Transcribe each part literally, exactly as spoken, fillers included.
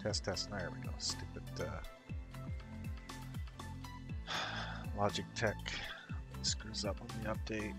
Test, test. There we go. Stupid uh, Logic Tech screws up on the update.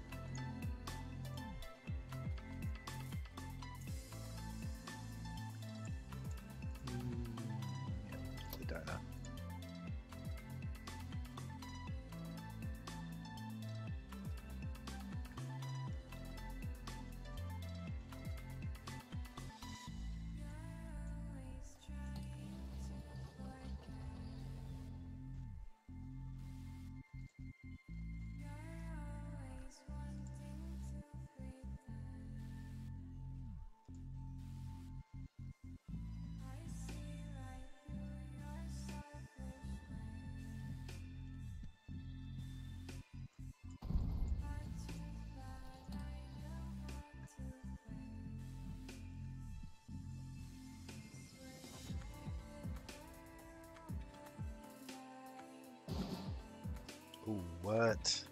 Ooh, what?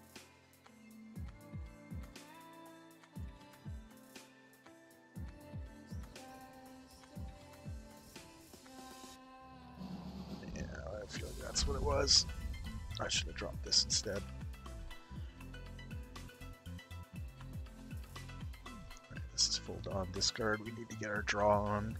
Yeah, I feel like that's what it was. I should have dropped this instead. Right, this is full on discard. We need to get our draw on.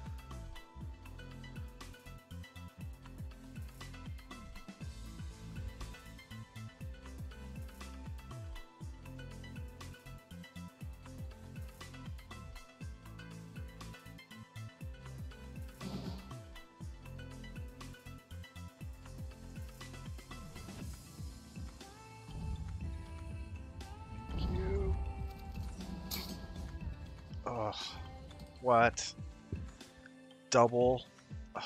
Ugh. What? Double? Ugh.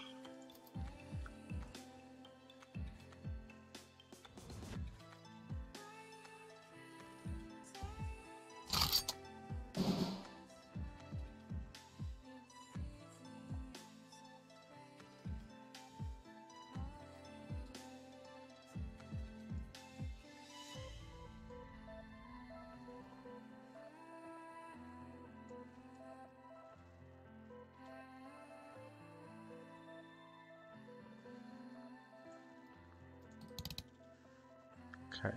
Okay.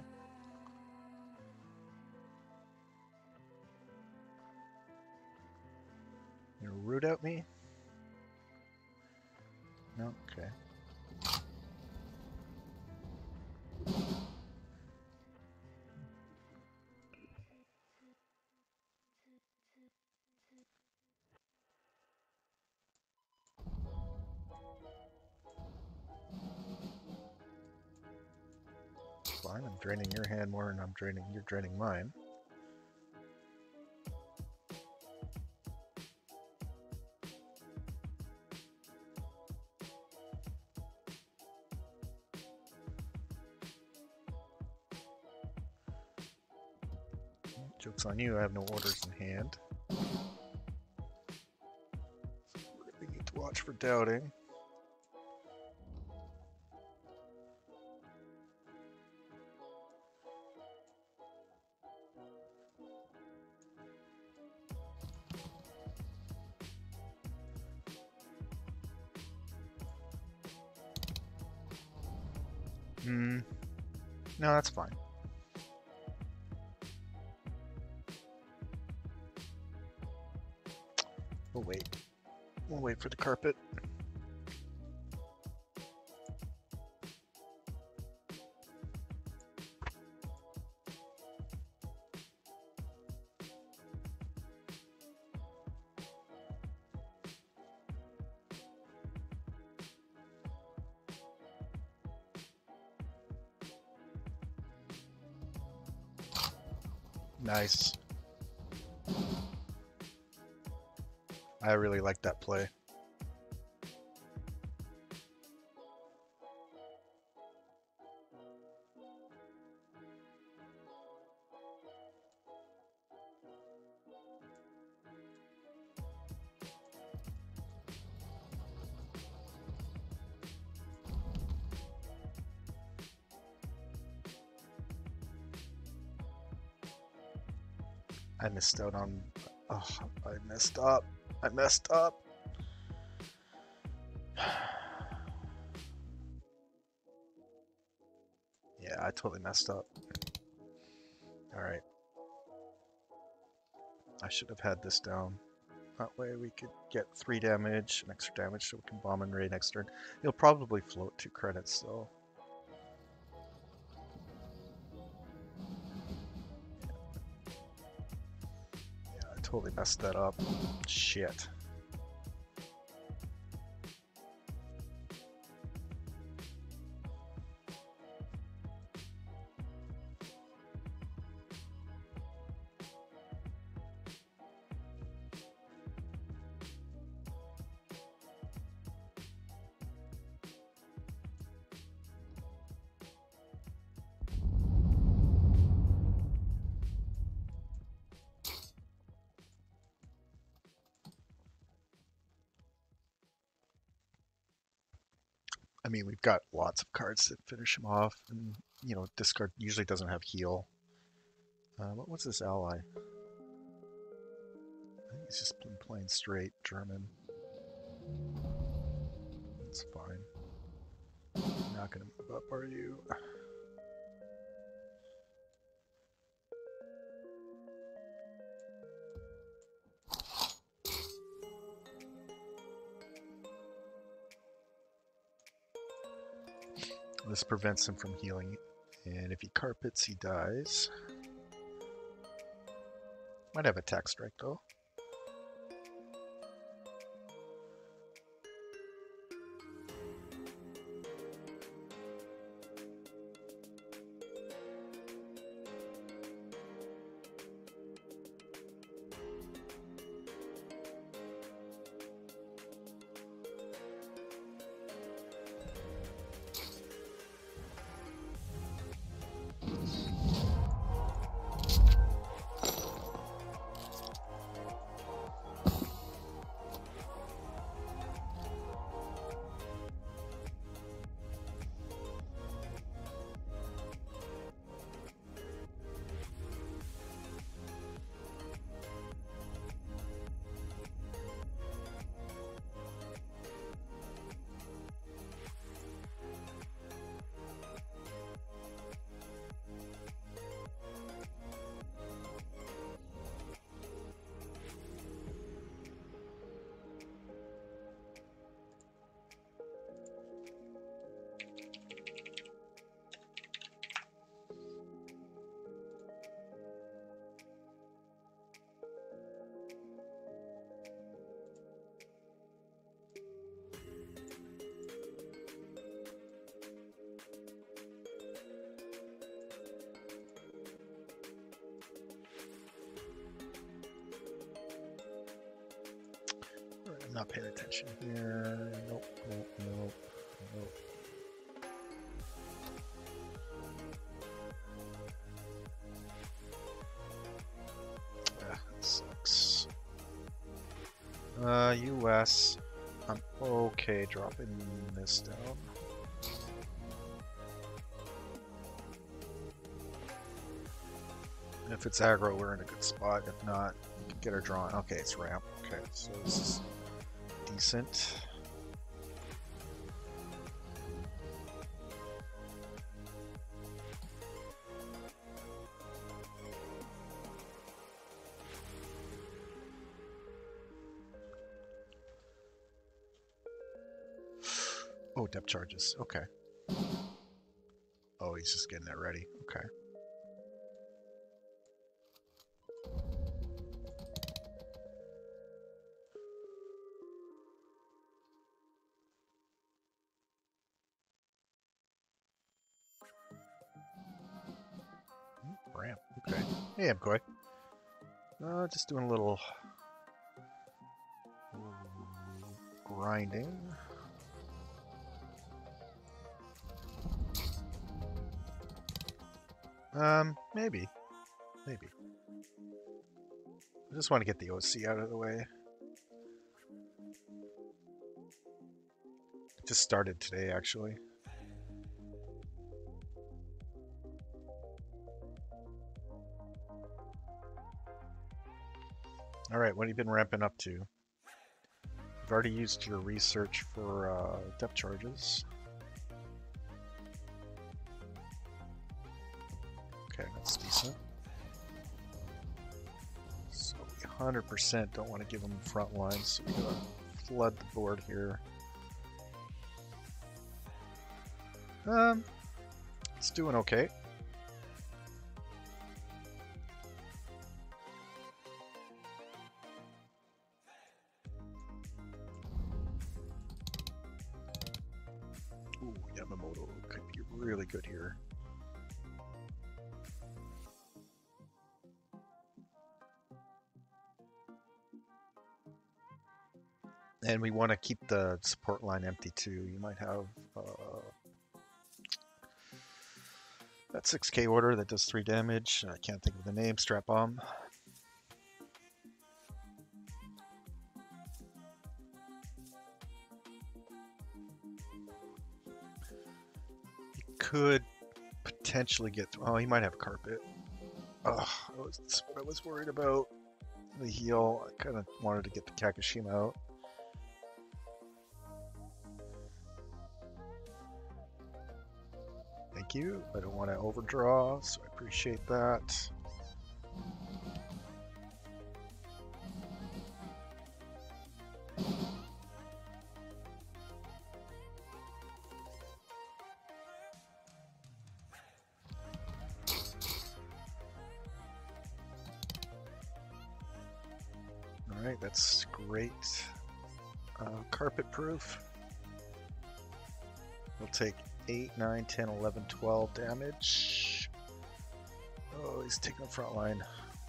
You gonna root out me? No? Okay. Fine, I'm draining your hand more than I'm draining, you're draining mine. Joke's on you, I have no orders in hand. We need to watch for doubting. Hmm. No, that's fine. We'll wait. We'll wait for the carpet. Nice. I really like that play. I missed out on... Oh, I messed up. I messed up. Yeah, I totally messed up. Alright. I should have had this down. That way we could get three damage, an extra damage, so we can bomb and raid next turn. He'll probably float two credits though. Yeah, I totally messed that up. Shit. I mean, we've got lots of cards that finish him off, and, you know, discard usually doesn't have heal. Uh, what was this ally? I think he's just been playing straight German. That's fine. You're not going to move up, are you? This prevents him from healing, and if he carpets, he dies. Might have attack strike though. I'm not paying attention here. Nope, nope, nope, nope. Ah, that sucks. Uh, U S. I'm okay dropping this down. If it's aggro, we're in a good spot. If not, we can get her drawn. Okay, it's ramp. Okay, so this is decent. Oh, depth charges. Okay. Oh, he's just getting that ready. Okay. Ramp. Okay. Hey, I'm Koi. Uh, just doing a little grinding. Um, maybe. Maybe. I just want to get the O C out of the way. It just started today, actually. Alright, what have you been ramping up to? you've already used your research for uh, depth charges. Okay, that's decent. So we one hundred percent don't want to give them front lines, so we gotta flood the board here. Um, it's doing okay. Ooh, Yamamoto could be really good here. And we want to keep the support line empty too. You might have uh, that six K order that does three damage. I can't think of the name. Strap bomb. You could potentially get. Oh, he might have carpet. Oh, that was that's what I was worried about. The heal. I kind of wanted to get the Kakashima out. Thank you. I don't want to overdraw, so I appreciate that. Alright, that's great. Uh, carpet proof. We'll take eight, nine, ten, eleven, twelve damage. Oh, he's taking the front line.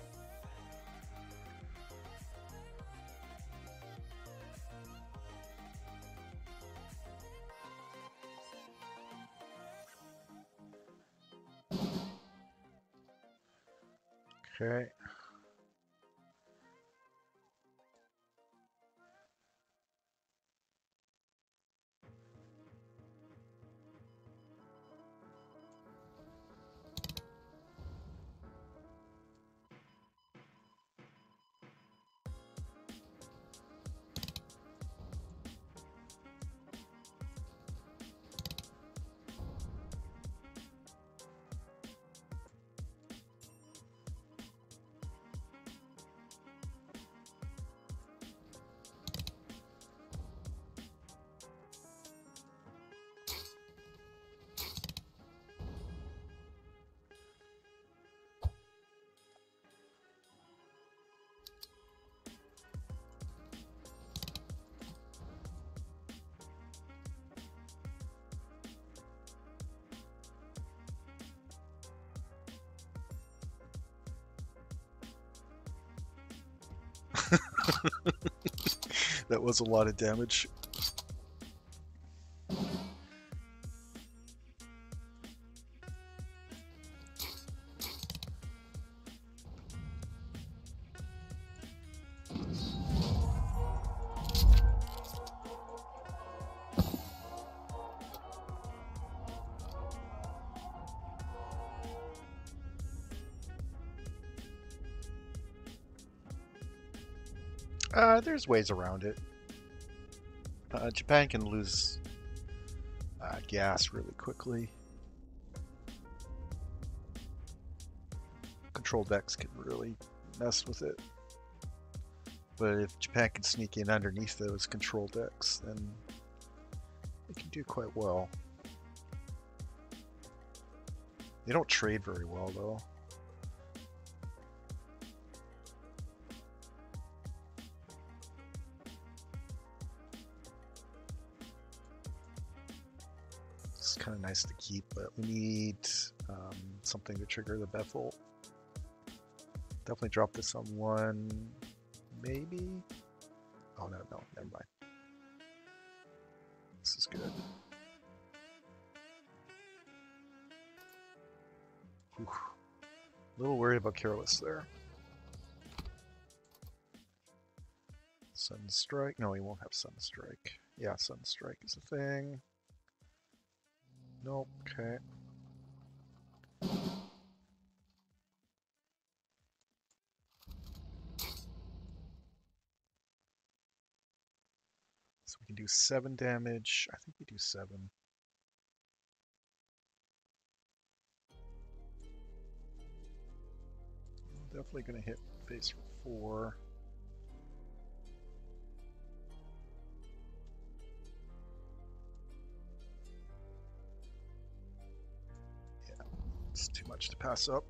Okay. That was a lot of damage. Uh, there's ways around it. Uh, Japan can lose uh, gas really quickly. Control decks can really mess with it. But if Japan can sneak in underneath those control decks, then they can do quite well. They don't trade very well, though. It's kind of nice to keep, but we need um, something to trigger the Bethel. Definitely drop this on one, maybe? Oh, no, no, never mind. This is good. Whew. A little worried about Careless there. Sunstrike? No, he won't have Sunstrike. Yeah, Sunstrike is a thing. Nope, okay. So we can do seven damage. I think we do seven. Definitely going to hit base for four. Yeah, it's too much to pass up.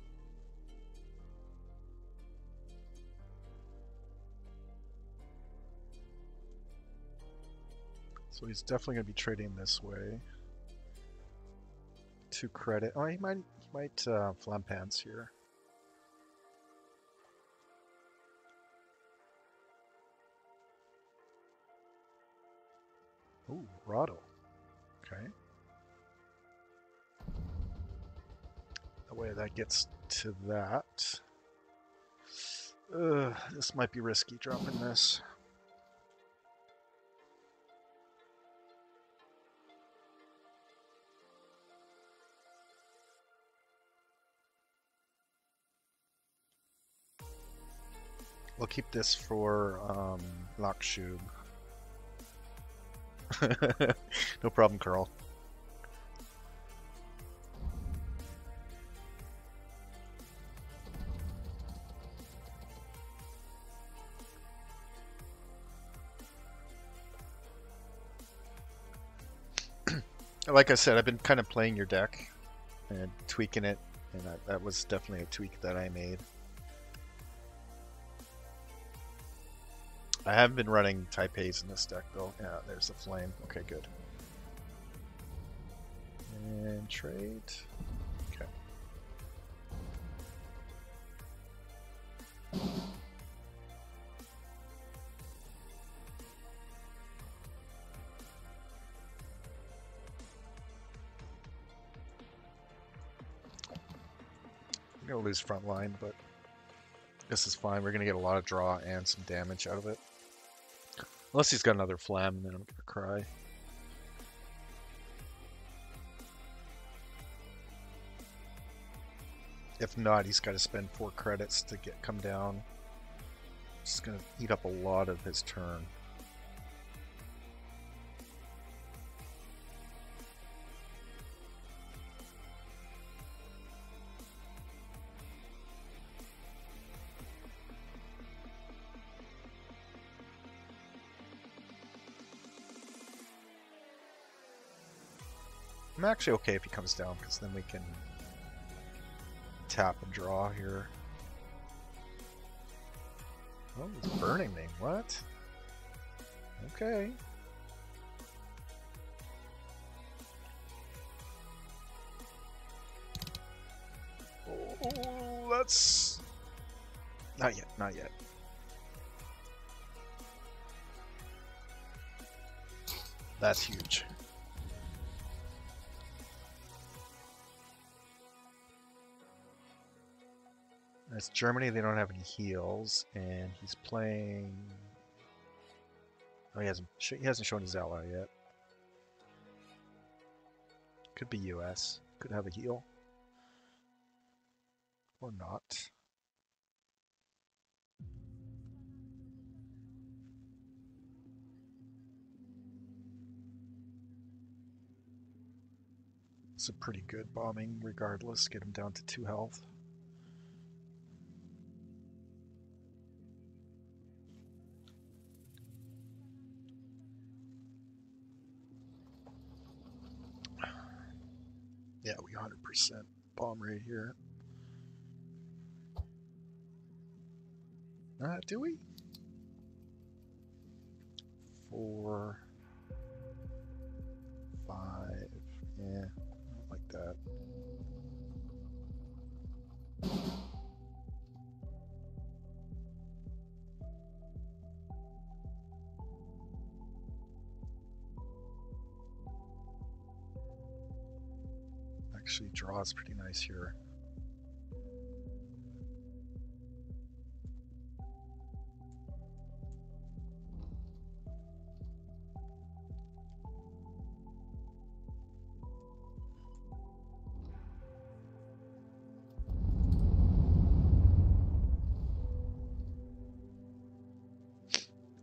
So he's definitely going to be trading this way. Two credit. Oh, he might he might uh, flam pants here. Ooh, Rado. Okay. That way that gets to that. Ugh, this might be risky dropping this. We'll keep this for um, Lakshub. No problem, Carl. Like I said, I've been kind of playing your deck and tweaking it, and that, that was definitely a tweak that I made. I haven't been running Taipeis in this deck though. Yeah, there's the flame. Okay, good. And trade. Okay. I'm gonna lose front line, but this is fine. We're gonna get a lot of draw and some damage out of it. Unless he's got another flam, then I'm gonna cry. If not, he's got to spend four credits to get come down. It's gonna eat up a lot of his turn. I'm actually okay if he comes down, because then we can tap and draw here. Oh, he's burning me. What? Okay. Oh, that's... Not yet, not yet. That's huge. That's Germany, they don't have any heals, and he's playing... Oh, he hasn't, he hasn't shown his ally yet. Could be U S. Could have a heal. Or not. It's a pretty good bombing regardless. Get him down to two health. Yeah, we one hundred percent bomb rate here. Uh, do we? Four, five, yeah, like that. Actually, draw is pretty nice here.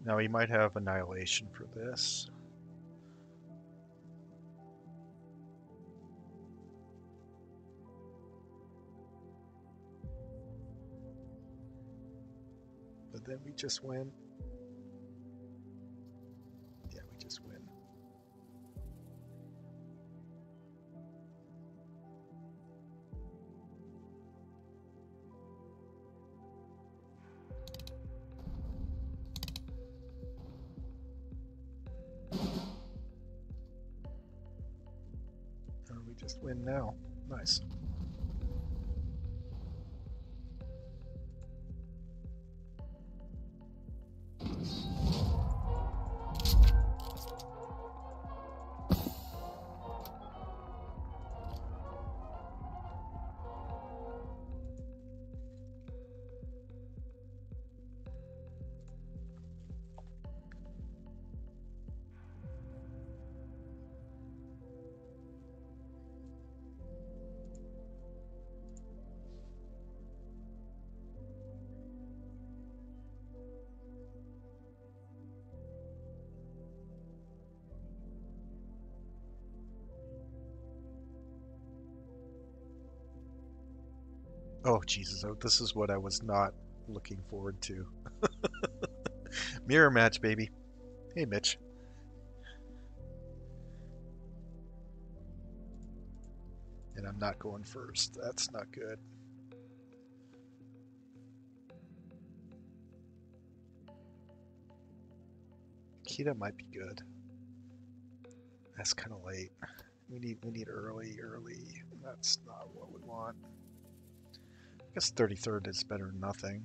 Now he might have Annihilation for this. But then we just win. Yeah, we just win. Uh, we just win now. Nice. Oh, Jesus. Oh, this is what I was not looking forward to. Mirror match, baby. Hey, Mitch. And I'm not going first. That's not good. Kita might be good. That's kind of late. We need we need early, early. That's not what we want. I guess thirty-third is better than nothing.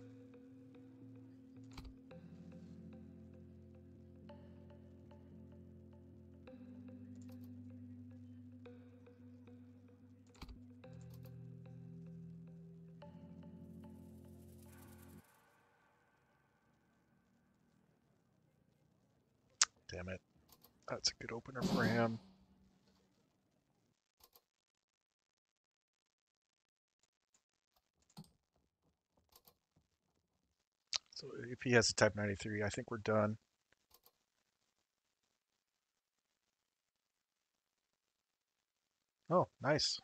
Damn it. That's a good opener for him. So if he has a type ninety-three, I think we're done. Oh, nice.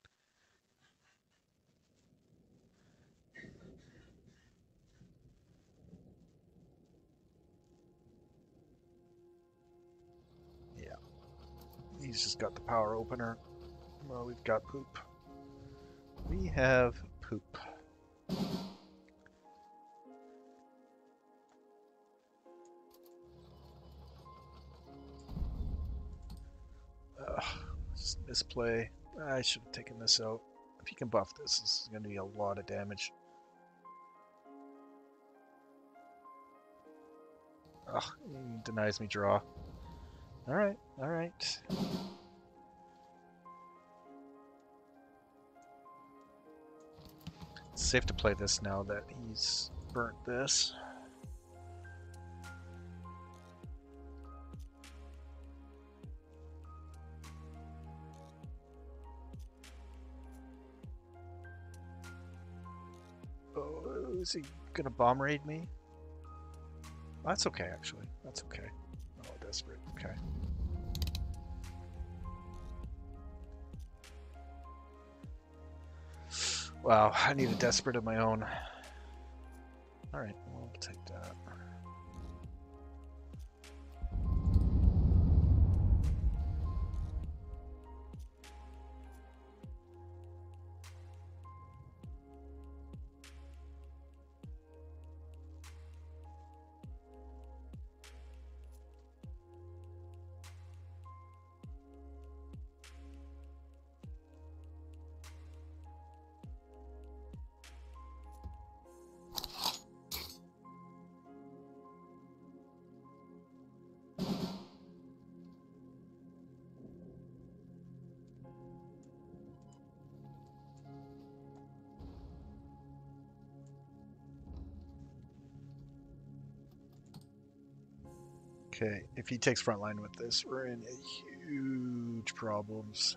Yeah. He's just got the power opener. Well, we've got poop. We have poop. Ugh, just misplay. I should have taken this out. If he can buff this, this is going to be a lot of damage. Ugh, he denies me draw. Alright, alright. It's safe to play this now that he's burnt this. Oh, is he gonna bomb raid me? That's okay, actually. That's okay. Oh, desperate. Okay. Wow, I need a desperate of my own. Alright, we'll take that. Okay, if he takes front line with this, we're in huge problems.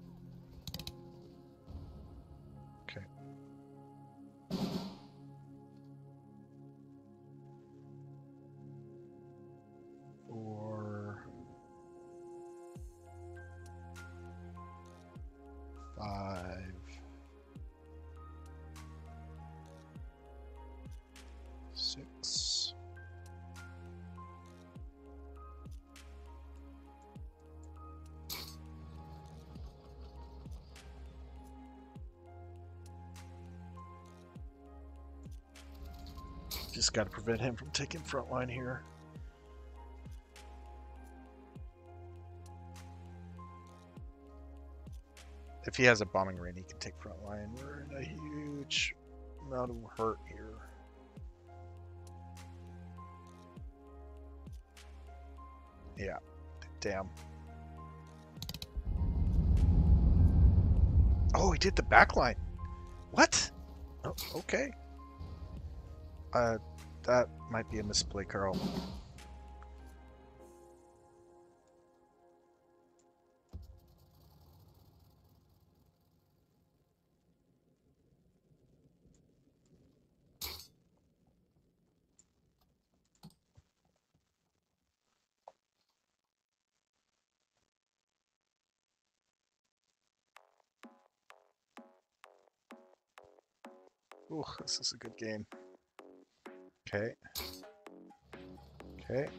Okay. Just got to prevent him from taking front line here. If he has a bombing rain, he can take front line. We're in a huge amount of hurt here. Yeah, damn. Oh, he did the back line. What? Oh, okay. Uh, that might be a misplay, Carl. Ooh, this is a good game. Okay. Okay.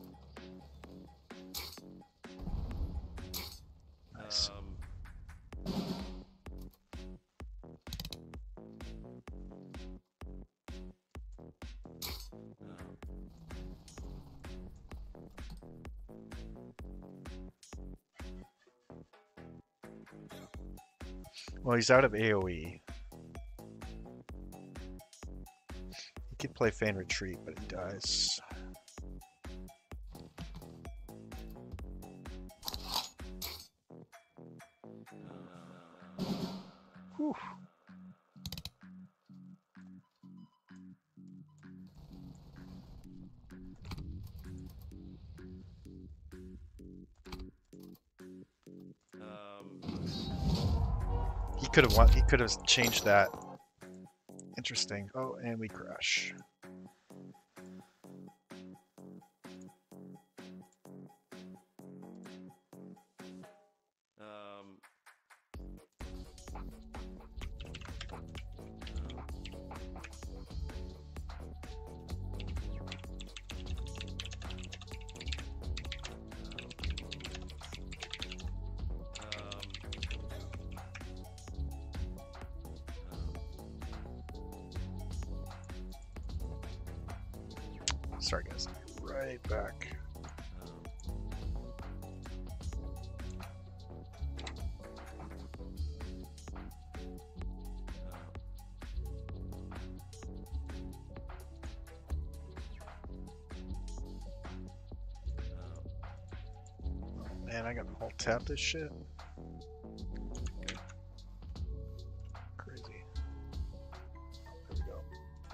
Nice. Um, Well, he's out of AoE. He could play Feign Retreat, but he dies. Whew. um, He could have won. He could have changed that. Interesting. Oh, and we crash. um, Sorry, guys. Right back. Man, I gotta alt tab this shit. Crazy. There we go.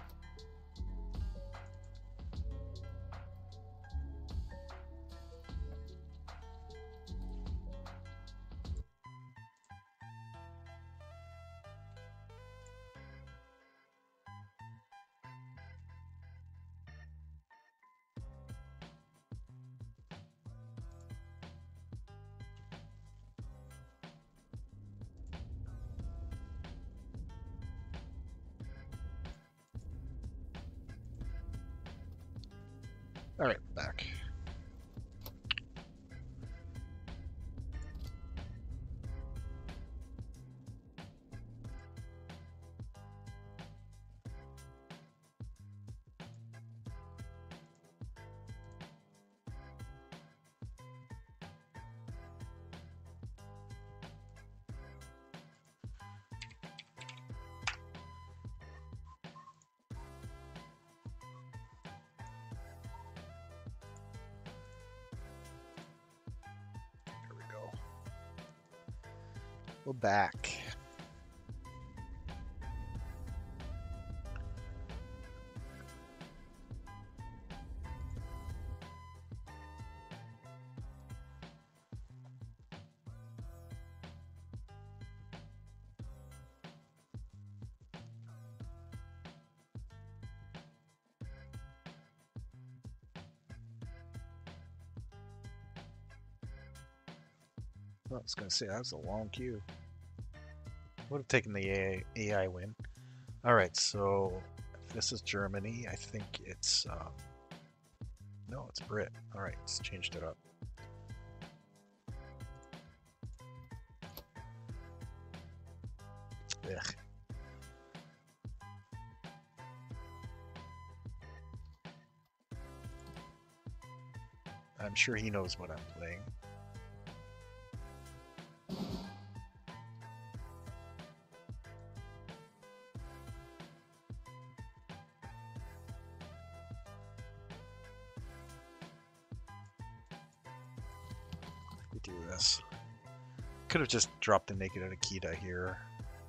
All right, back. Here we go. We're back. Well, I was gonna say that was a long queue. Would have taken the A I, A I win. All right, so if this is Germany, I think it's um, no, it's Brit. All right, it's changed it up. Ugh. I'm sure he knows what I'm playing. We do this. Could have just dropped the naked Akita here.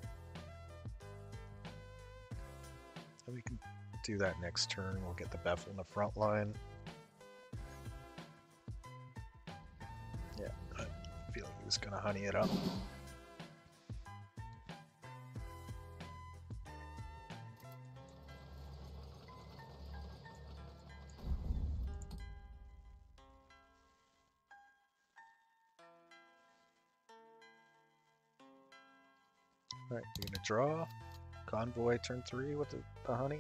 And we can do that next turn. We'll get the Beffel in the front line. Yeah, I feel like he was going to honey it up. Alright, you're going to draw. Convoy turn three with the, the honey.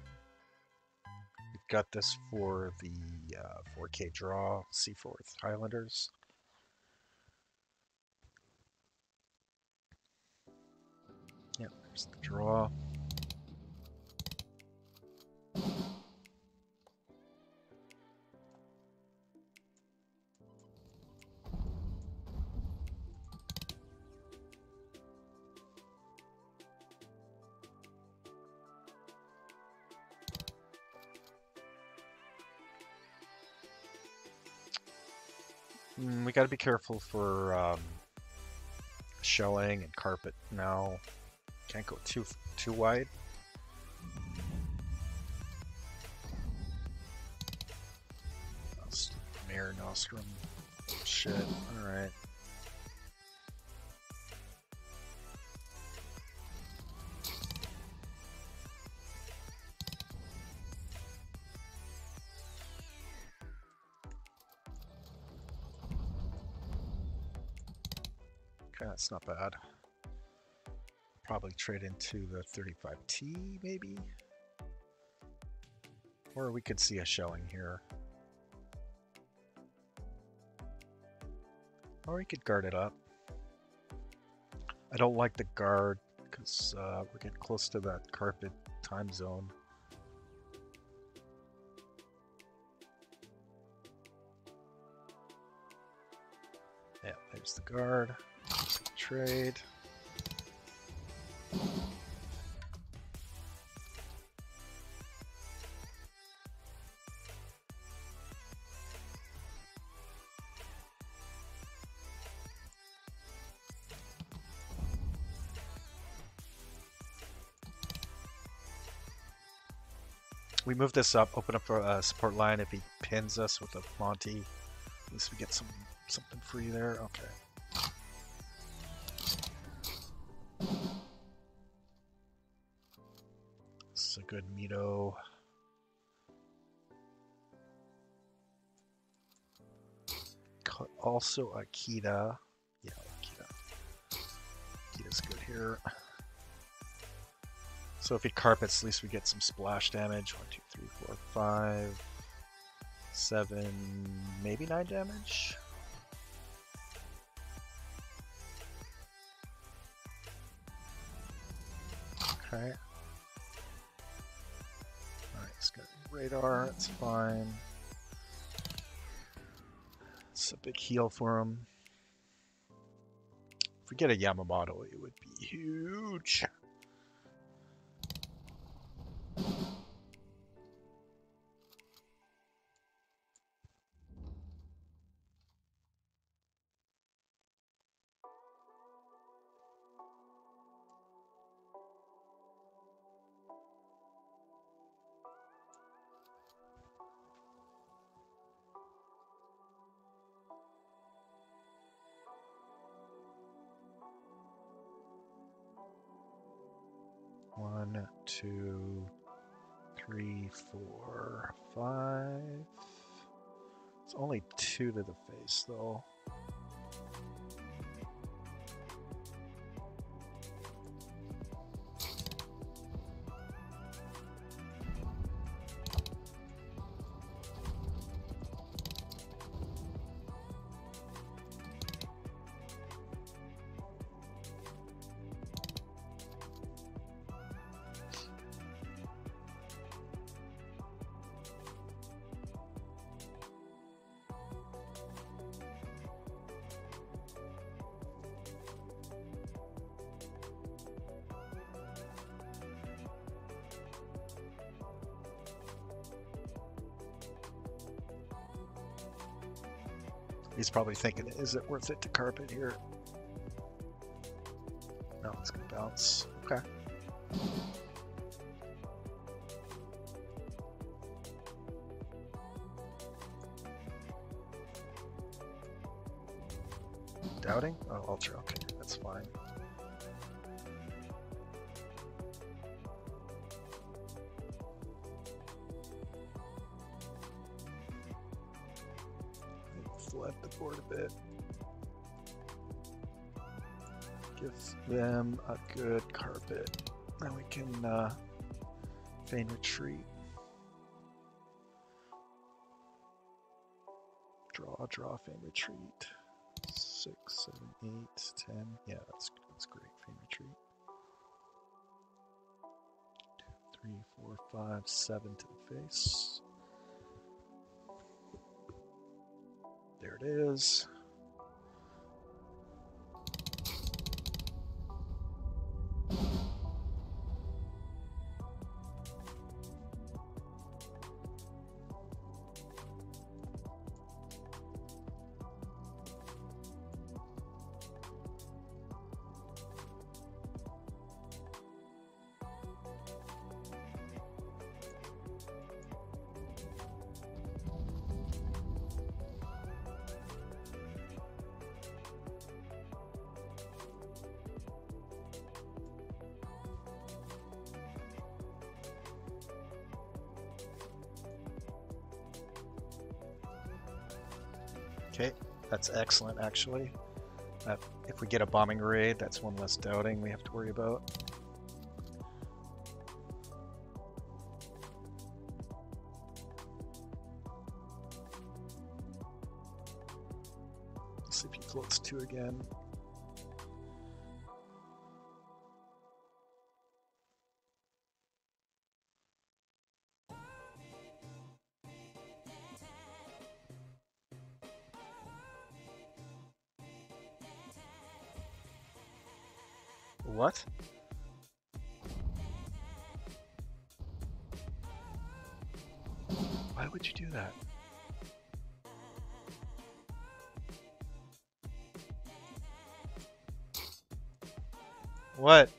We've got this for the uh, four K draw, Seaforth Highlanders. Yep, there's the draw. Mm, we got to be careful for um, shelling and carpet now. Can't go too too wide. Mare Nostrum. Shit. Alright. Okay, that's not bad. Probably trade into the thirty-five T, maybe? Or we could see a shelling here. Or we could guard it up. I don't like the guard because uh, we're getting close to that carpet time zone. Yeah, there's the guard. Trade. We move this up, open up a uh, support line. If he pins us with a Monty, at least we get some something free there. Okay. This is a good Mito. Also Akita. Yeah, Akita. Akita's good here. So if he carpets, at least we get some splash damage. One, two, three, four, five, seven, maybe nine damage. Okay. Alright, it's got radar, it's fine. It's a big heal for him. If we get a Yamamoto, it would be huge. One, two, three, four, five. It's only two to the face, though. He's probably thinking, is it worth it to carpet here? No, it's gonna bounce. Okay. Doubting? Oh, ultra. Okay, that's fine. Flood the board a bit. Give them a good carpet. Then we can uh, feign retreat. Draw, draw, feign retreat. Six, seven, eight, ten. Yeah, that's that's great. Feign retreat. Two, three, four, five, seven to the face. There it is. Okay, that's excellent actually. Uh, if we get a bombing raid, that's one less doubting we have to worry about. Let's see if he floats two again. What? Why would you do that? What?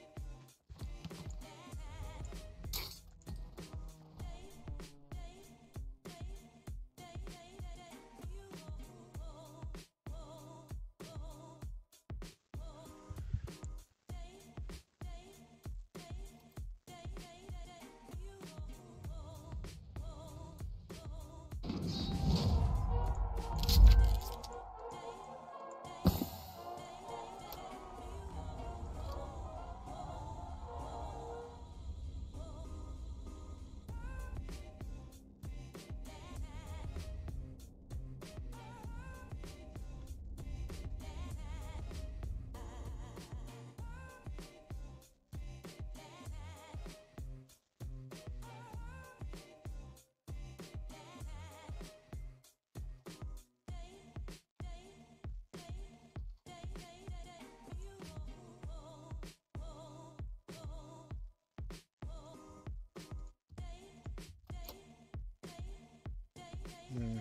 Hmm.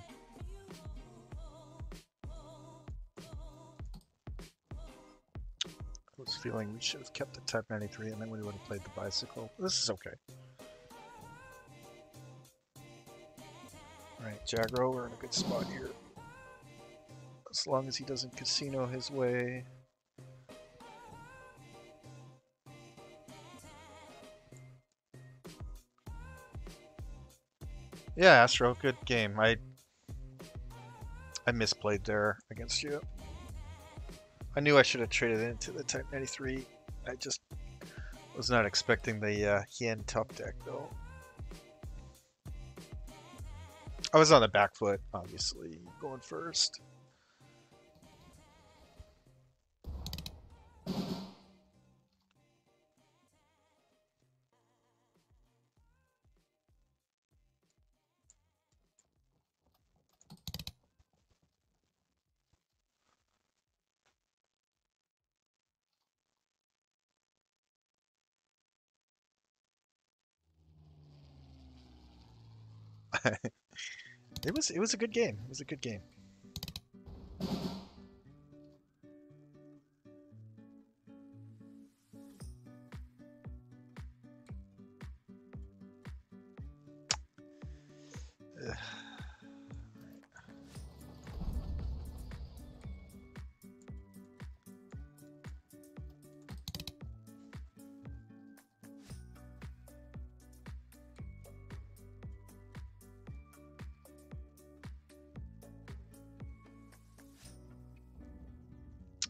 I was feeling we should have kept the Type ninety-three and then we would have played the bicycle. This is okay. Alright, Jagro, we're in a good spot here. As long as he doesn't casino his way. Yeah, Astro, good game. I I misplayed there against you. I knew I should have traded into the Type ninety-three. I just was not expecting the uh, Hien top deck though. I was on the back foot, obviously, going first. It was it was a good game. It was a good game.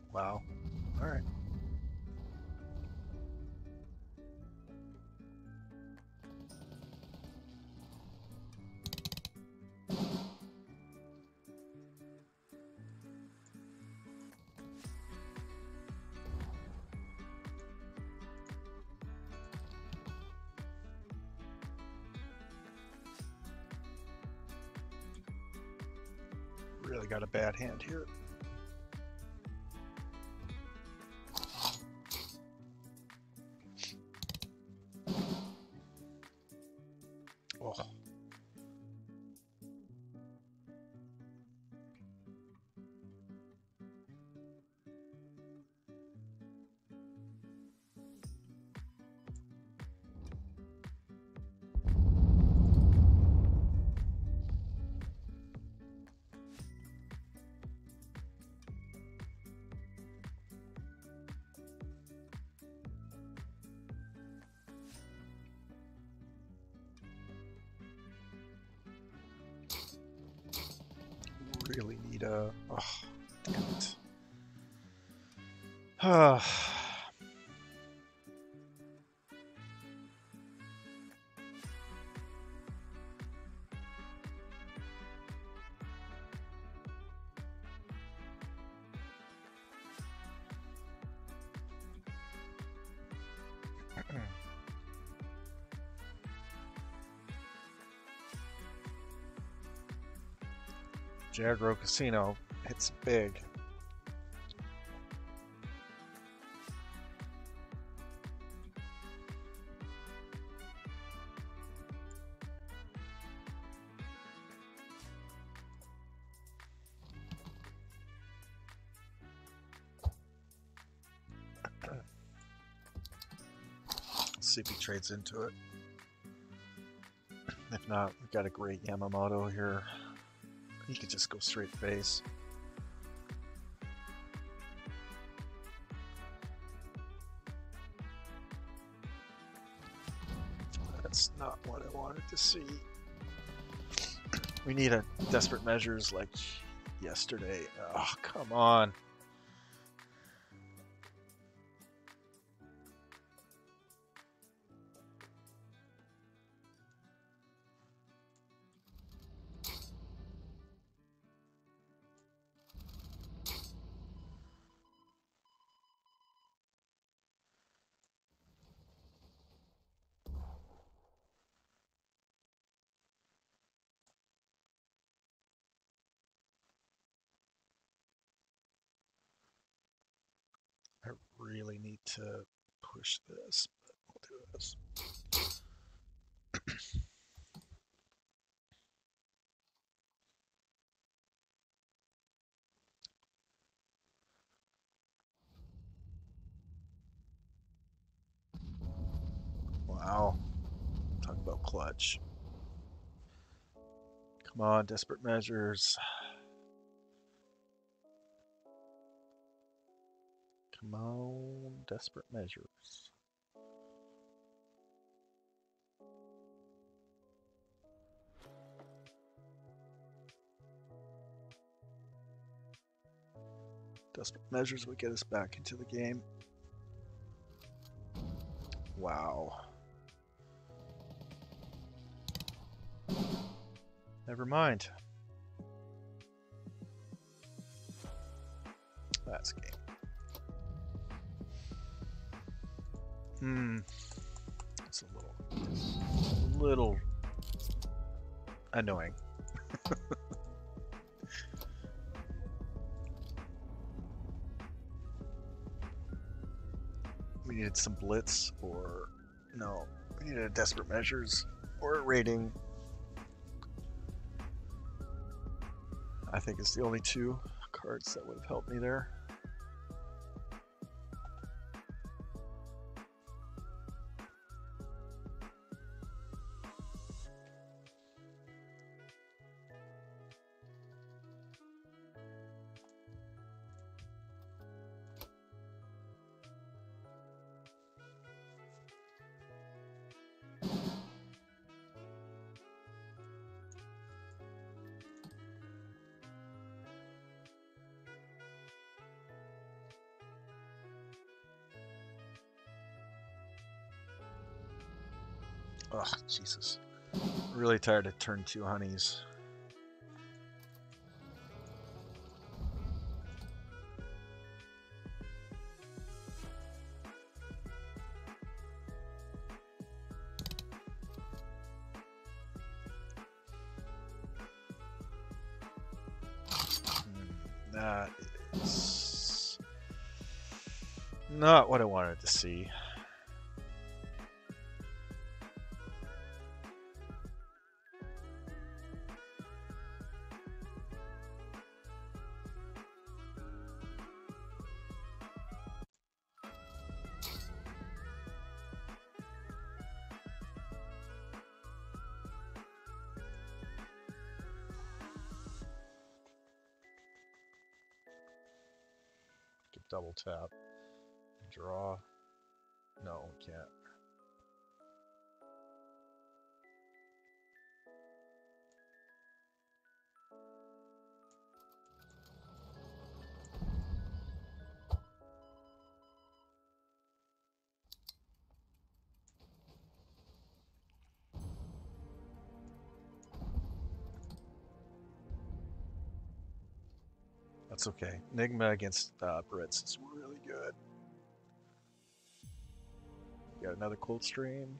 Wow. All right. Really got a bad hand here. Oh. Really need a. Oh, damn it. Jagro Casino hits big. Let's see if he trades into it. If not, we've got a great Yamamoto here. He could just go straight face. That's not what I wanted to see. We need a desperate measures like yesterday. Oh, come on. I really need to push this, but we'll do this. Wow. Talk about clutch. Come on, desperate measures. Come on, desperate measures. Desperate measures would get us back into the game. Wow. Never mind. That's game. Hmm. It's a little, a little annoying. We needed some blitz, or no, we needed a desperate measures or a rating. I think it's the only two cards that would have helped me there. Ugh, Jesus. Really tired of turn two honeys. That is not what I wanted to see. Double tap, draw. No, we can't. That's okay. Enigma against uh, Brits is really good. Got another cold stream.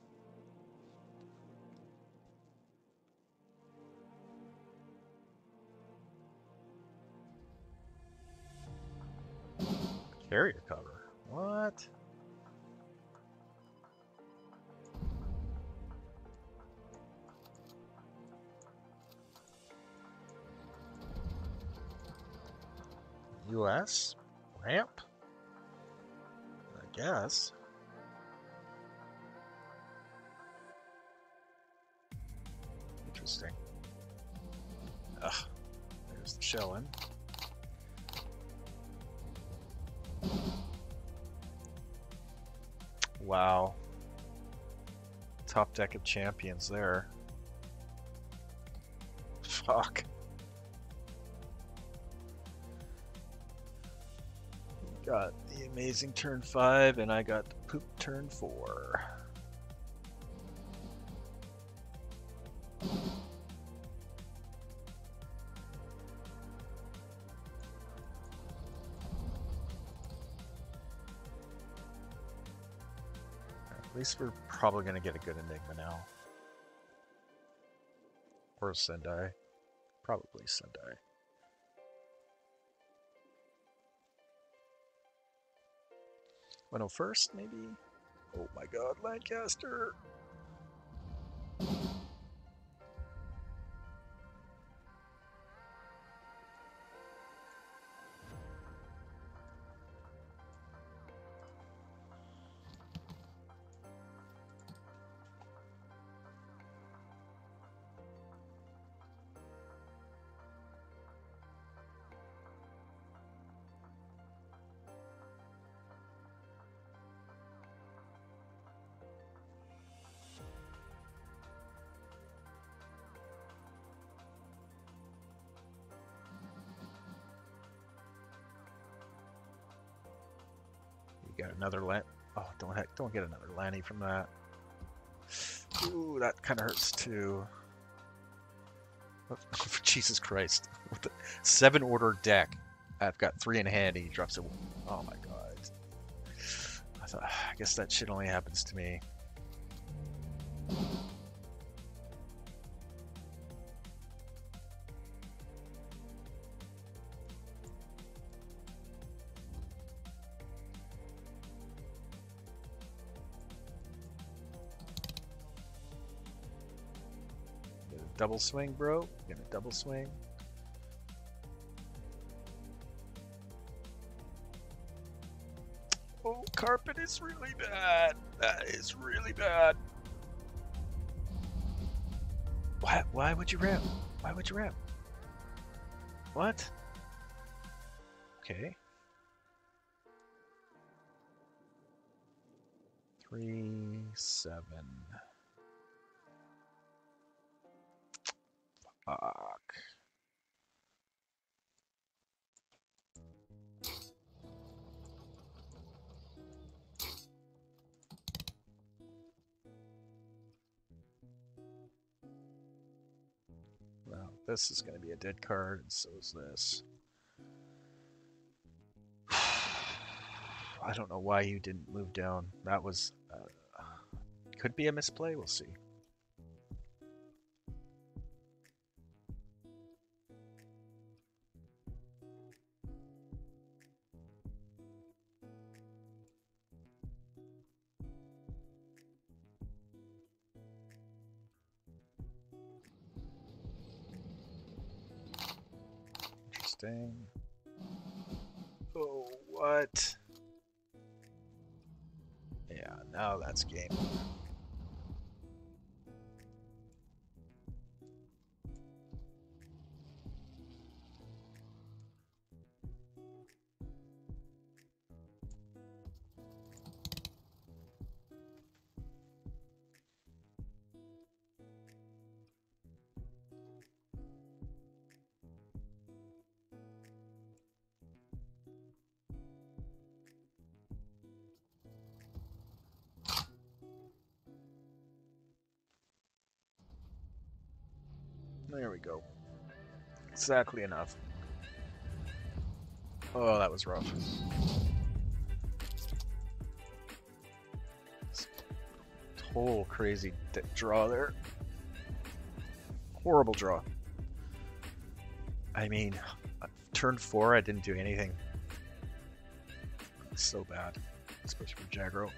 Carrier cover. What? U S? Ramp? I guess. Interesting. Ugh. There's the shell-in. Wow. Top deck of champions there. Fuck. Got the amazing turn five, and I got the poop turn four. At least we're probably going to get a good Enigma now. Or Sendai. Probably Sendai. one oh first, maybe? Oh my god, Lancaster! Got another Lan. Oh, don't heck, don't get another Lanny from that. Ooh, that kind of hurts too. Oh, Jesus Christ! With the seven order deck, I've got three in hand. And he drops it. Oh my god! I thought. I guess that shit only happens to me. Double swing, bro. You're gonna double swing. Oh, carpet is really bad. That is really bad. Why? Why would you ramp? Why would you ramp? What? Okay. Three, seven. Fuck. This is going to be a dead card, and so is this. I don't know why you didn't move down. That was... Uh, could be a misplay, we'll see. Interesting. Oh, what? Yeah, now that's game. There we go. Exactly enough. Oh, that was rough. Total crazy draw there. Horrible draw. I mean, turn four, I didn't do anything. It's so bad, especially for Jagro.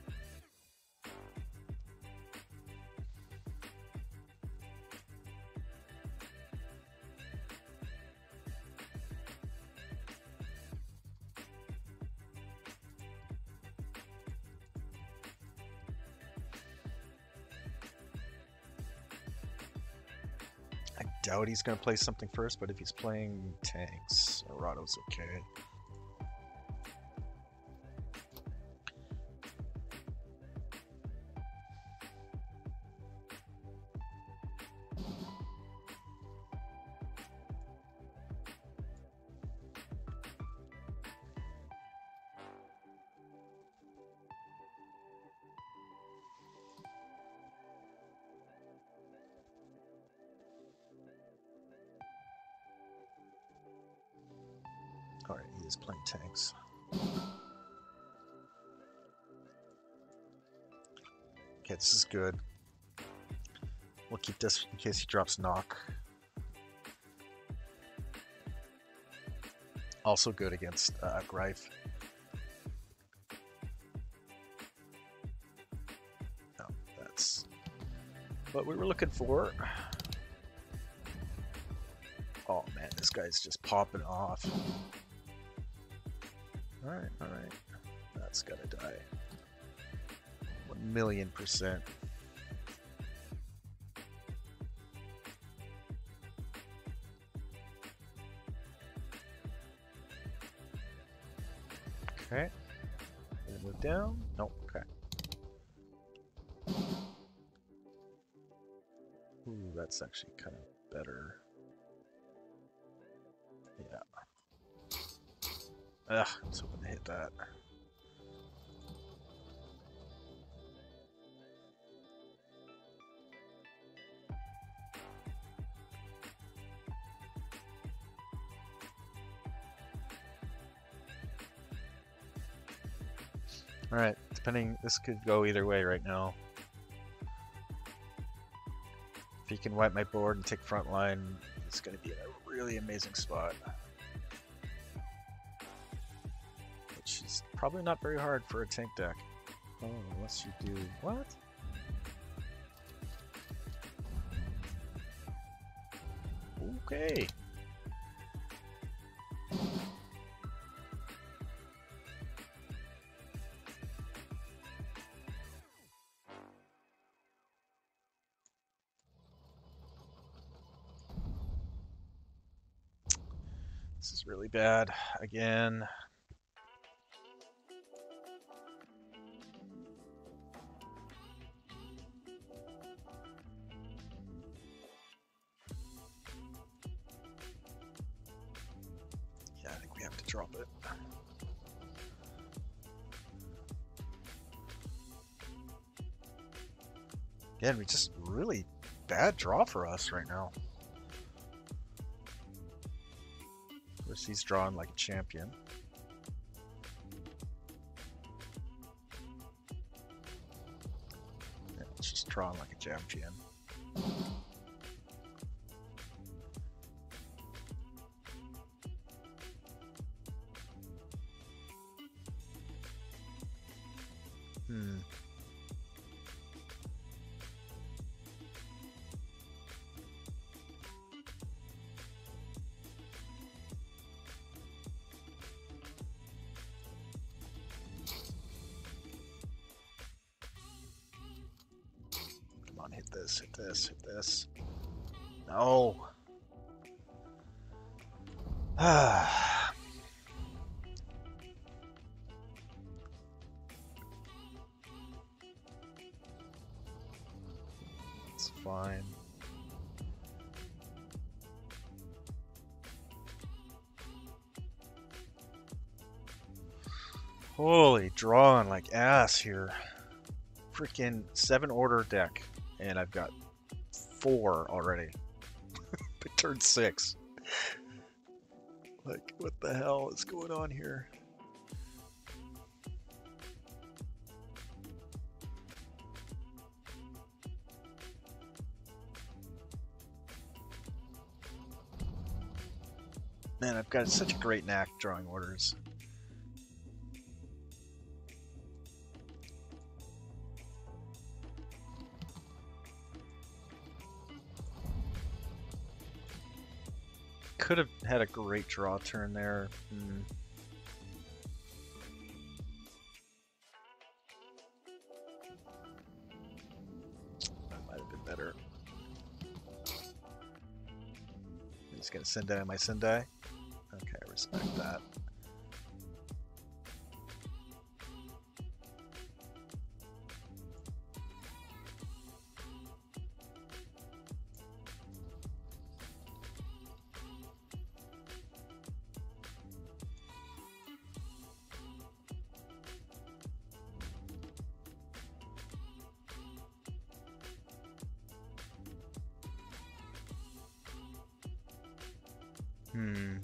I doubt he's going to play something first, but if he's playing tanks, Arado's okay. Alright, he is playing tanks. Okay, this is good. We'll keep this in case he drops knock. Also good against uh, Greif. No, that's what we were looking for. Oh man, this guy's just popping off. Alright, alright. That's gotta die. One million percent. Okay. Gonna move down. Nope, okay. Ooh, that's actually kind of better. Yeah. Ugh, I was hoping to hit that. Alright, depending, this could go either way right now. If he can wipe my board and take front line, it's going to be in a really amazing spot. Which is probably not very hard for a tank deck. Oh, unless you do... What? Okay. This is really bad. Again. Yeah, I think we have to drop it. Again, we just really bad draw for us right now. orders. He's drawn like a champion. Yeah, it's just drawn like a champion. Hmm. Come on, hit this, hit this, hit this. No. Ah. It's fine. Holy, drawing like ass here. Freaking seven order deck, and I've got four already. I turned six. Like, what the hell is going on here? Man, I've got such a great knack drawing orders. Could have had a great draw turn there. Hmm. That might have been better. He's gonna Sendai my Sendai. Okay, I respect that. Hmm.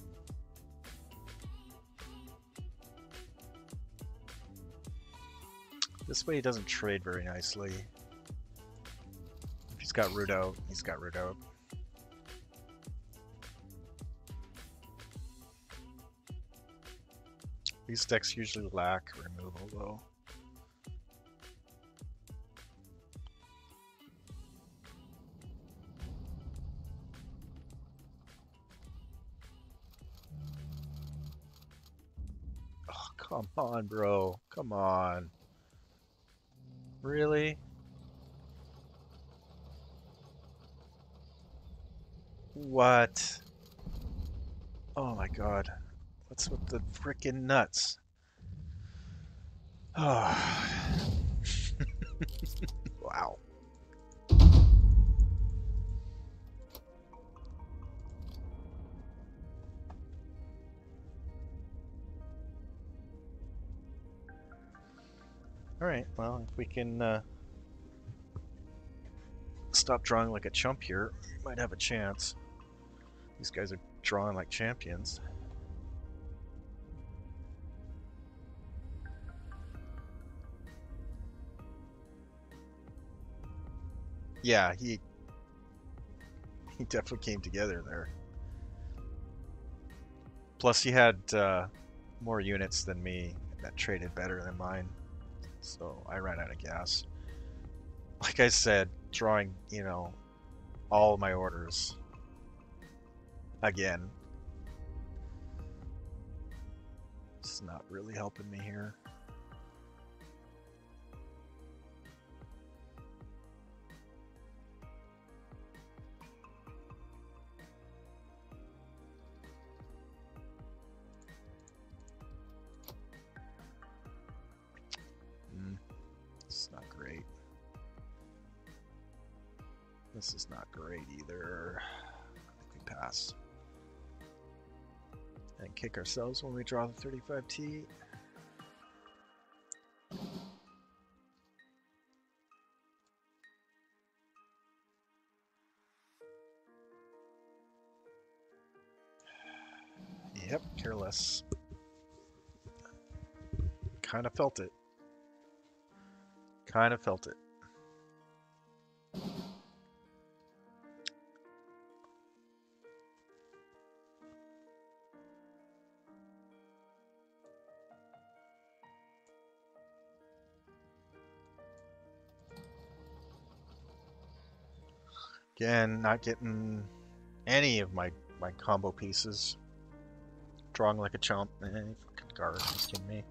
This way he doesn't trade very nicely. If he's got root out, he's got root out. These decks usually lack removal though. Oh, come on, bro. Come on. Really? What? Oh my god. What's with the frickin' nuts? Oh. Wow. Alright, well, if we can uh, stop drawing like a chump here, we might have a chance. These guys are drawing like champions. Yeah, he he definitely came together there. Plus he had uh, more units than me that traded better than mine. So I ran out of gas. Like I said, drawing, you know, all my orders again. It's not really helping me here. Mm, it's not great. This is not great either. I think we pass. And kick ourselves when we draw the thirty-five T. Yep, careless. Kind of felt it. Kind of felt it. Again, not getting any of my, my combo pieces. Drawing like a chump. Eh, fucking guard, are you kidding me?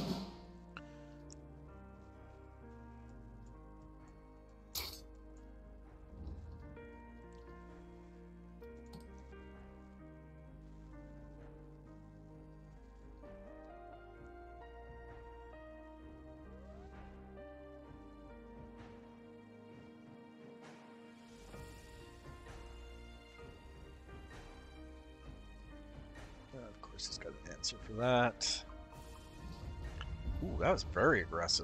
Of course he's got an answer for that. Ooh, that was very aggressive.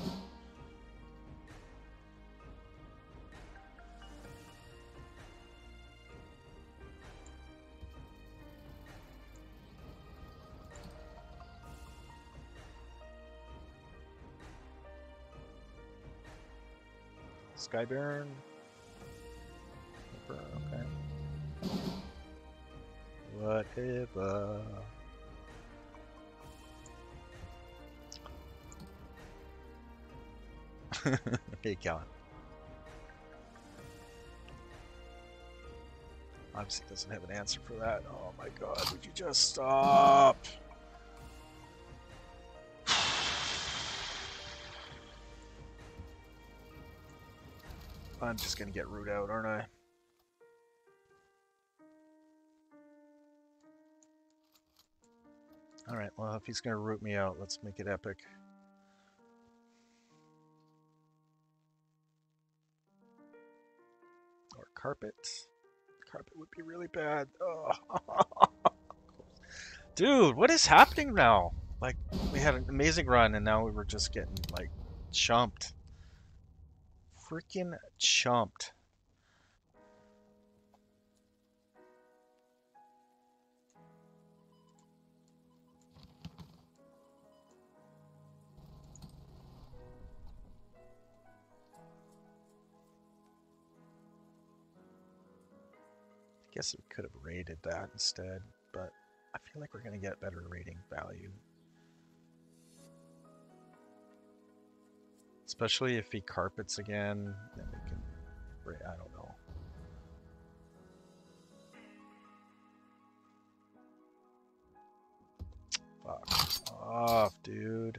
Skyburn. Okay. Whatever. Hey, Callan. Obviously doesn't have an answer for that. Oh my god, would you just stop? I'm just gonna get root out, aren't I? Alright, well, if he's gonna root me out, let's make it epic. Or carpet. Carpet would be really bad. Oh. Dude, what is happening now? Like, we had an amazing run and now we were just getting, like, chumped. Freaking chumped. I guess we could have rated that instead, but I feel like we're going to get better rating value. Especially if he carpets again, then we can, I don't know. Fuck off, dude.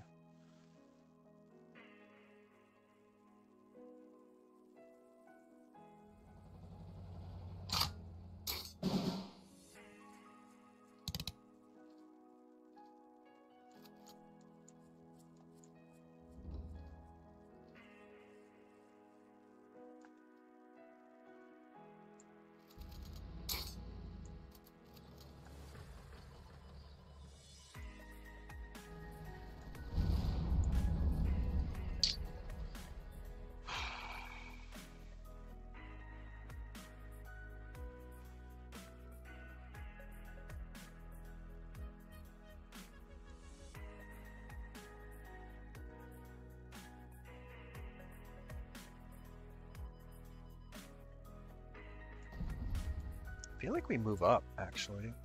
I feel like we move up, actually.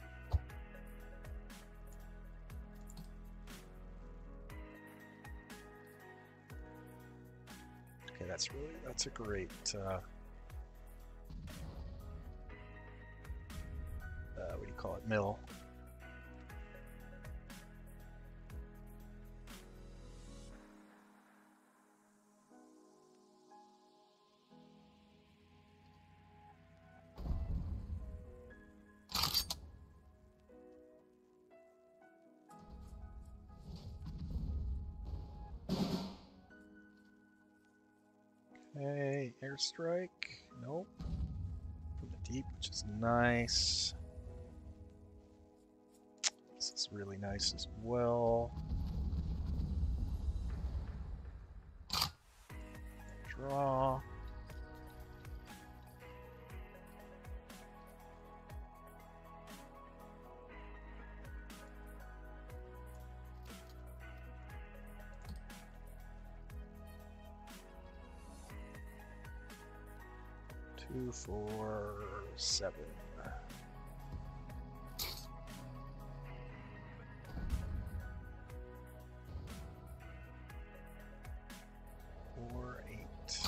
Okay, that's really, that's a great, uh, uh, what do you call it, mill. Okay, airstrike. Nope. From the deep, which is nice. This is really nice as well. Draw. Two, four, seven. Four, eight.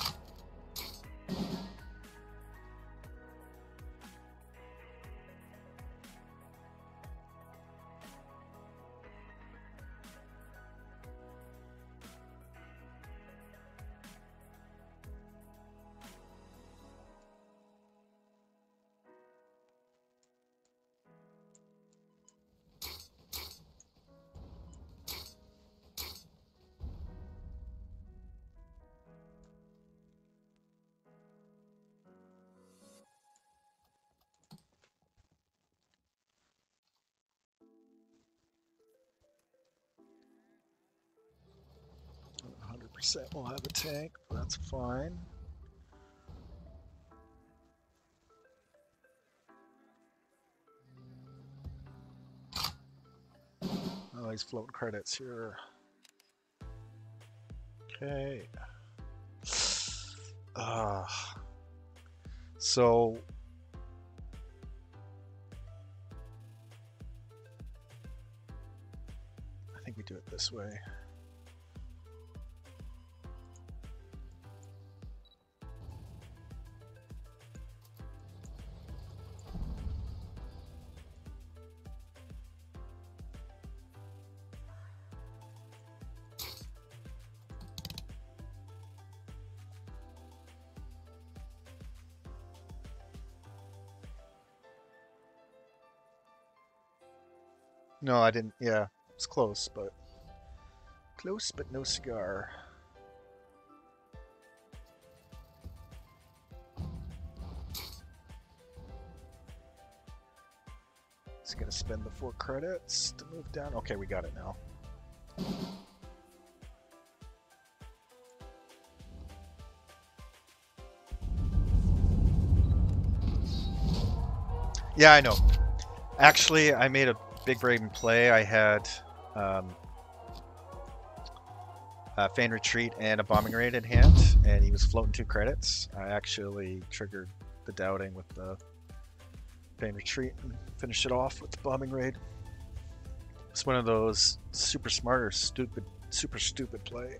one hundred percent we'll have a tank, that's fine. Oh, he's floating credits here. Okay. Uh, so I think we do it this way. No, I didn't. Yeah, it's close, but close, but no cigar. It's gonna spend the four credits to move down. Okay, we got it now. Yeah, I know. Actually, I made a big brain play. I had um, a feign retreat and a bombing raid in hand, and he was floating two credits. I actually triggered the doubting with the feign retreat and finished it off with the bombing raid. It's one of those super smart or stupid, super stupid play.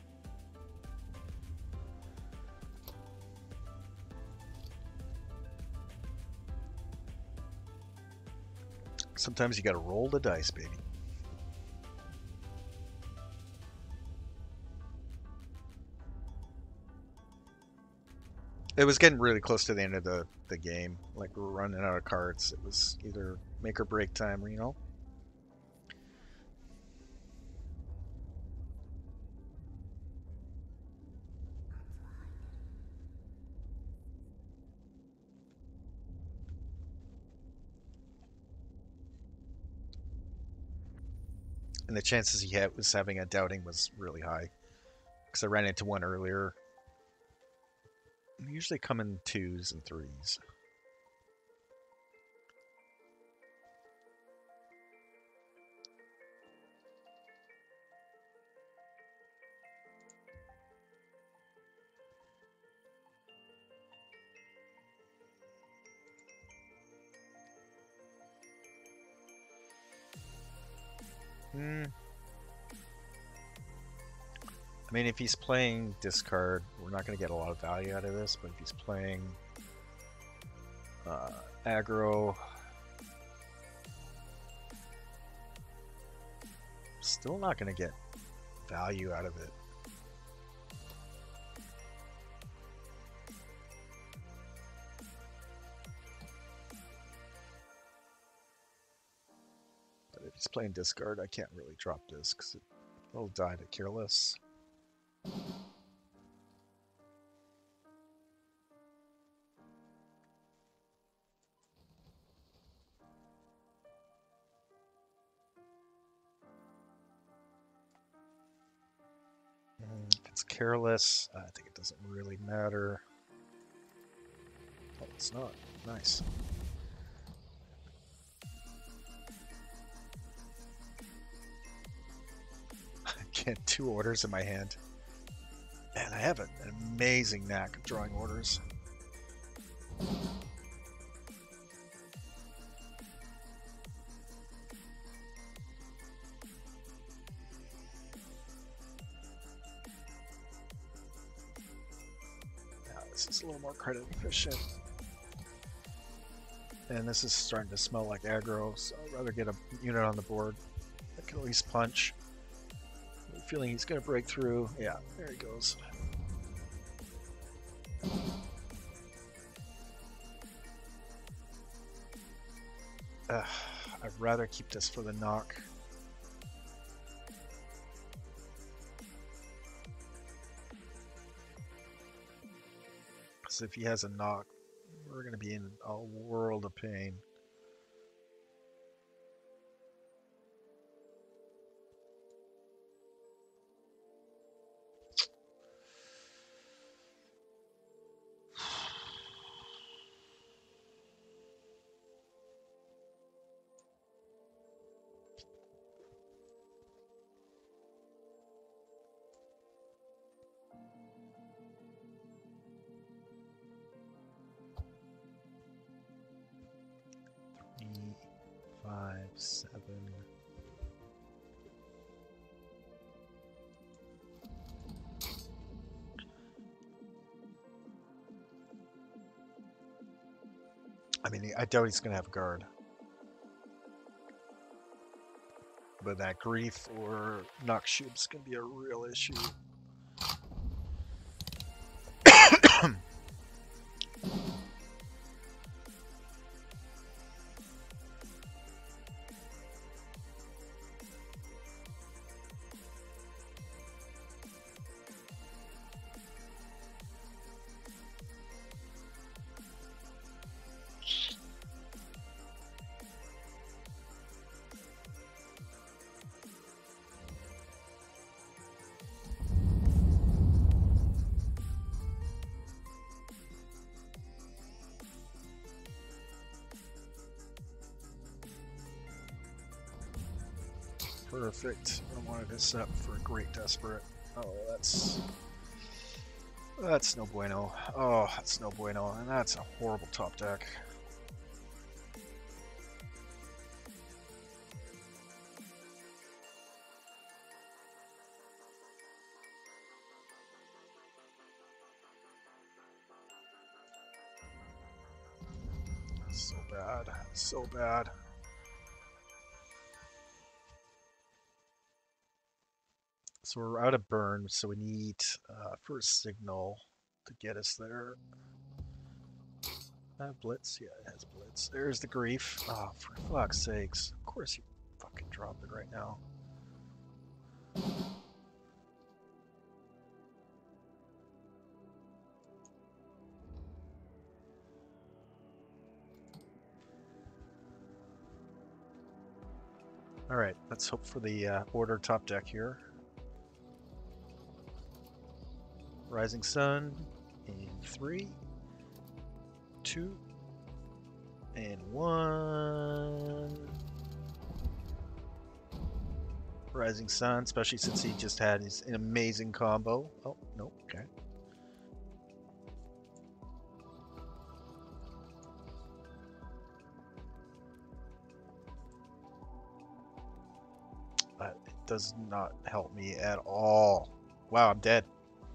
Sometimes you gotta roll the dice, baby. It was getting really close to the end of the, the game. Like, we were running out of cards. It was either make or break time, you know? And the chances he had was having a doubting was really high. Because I ran into one earlier. They usually come in twos and threes. Hmm. I mean, if he's playing discard, we're not going to get a lot of value out of this, but if he's playing uh, aggro, still not going to get value out of it. But if he's playing discard, I can't really drop this because it'll die to Careless. If it's Careless, I think it doesn't really matter. Oh, it's not. Nice. Get two orders in my hand. Man, I have an amazing knack of drawing orders. Yeah, this is a little more credit efficient. And this is starting to smell like aggro, so I'd rather get a unit on the board that can at least punch. I'm feeling he's going to break through. Yeah, there he goes. Uh, I'd rather keep this for the knock. Because if he has a knock, we're going to be in a world of pain. Three, five, seven. I mean, I doubt he's going to have guard. But that grief or knock shoot's going to be a real issue. Perfect. I wanted to set up for a great desperate. Oh, that's that's no bueno. Oh, that's no bueno, and that's a horrible top deck. So bad, so bad. So we're out of burn, so we need uh, first signal to get us there. Uh, blitz, yeah, it has blitz. There's the grief. Oh, for fuck's sakes! Of course you fucking drop it right now. All right, let's hope for the uh, order top deck here. Rising Sun in three, two, and one. Rising Sun, especially since he just had his an amazing combo. Oh, no, okay. But it does not help me at all. Wow, I'm dead.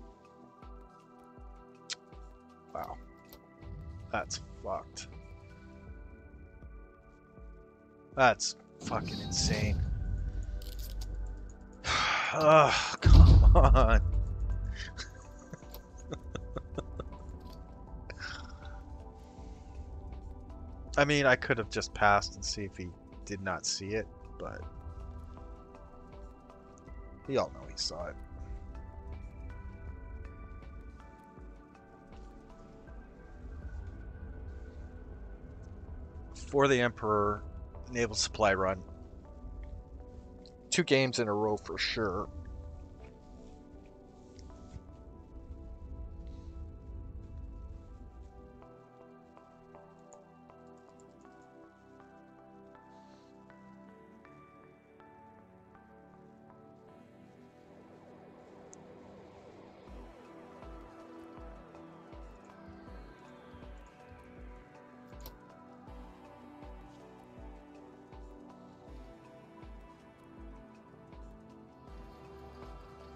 Wow. That's fucked. That's fucking insane. Oh, come on. I mean, I could have just passed and see if he did not see it, but we all know he saw it. For the Emperor, naval supply run. Two games in a row for sure.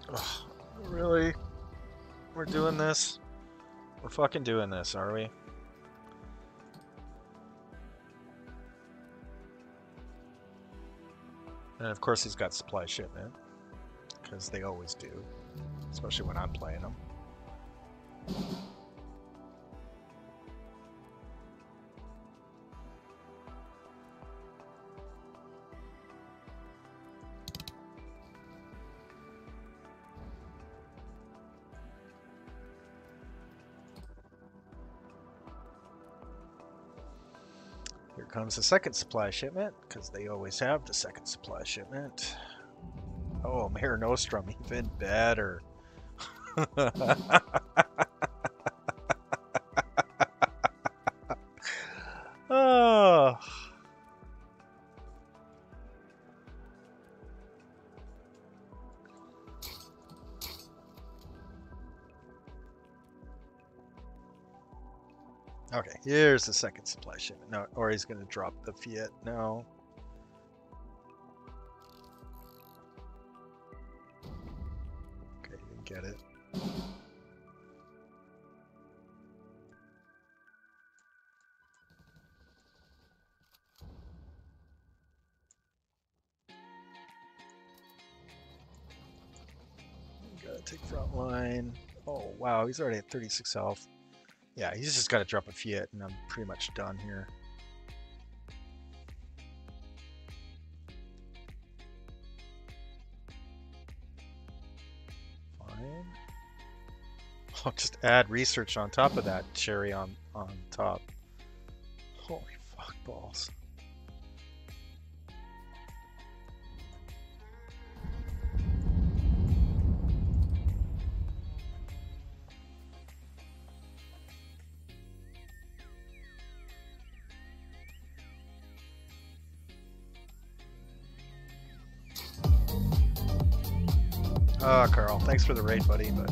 Ugh, really? We're doing this? We're fucking doing this, are we? And of course he's got supply shipment, because they always do, especially when I'm playing them. Here comes the second supply shipment, because they always have the second supply shipment. Oh, Mare Nostrum, even better. Oh. Okay, here's the second supply shipment. No, or he's going to drop the Fiat. No. Okay, you can get it. Gotta take front line. Oh, wow, he's already at thirty-six health. Yeah, he's just got to drop a Fiat, and I'm pretty much done here. Fine. I'll just add research on top of that cherry on, on top. Holy fuck balls. Ah, uh, Carl, thanks for the raid, buddy, but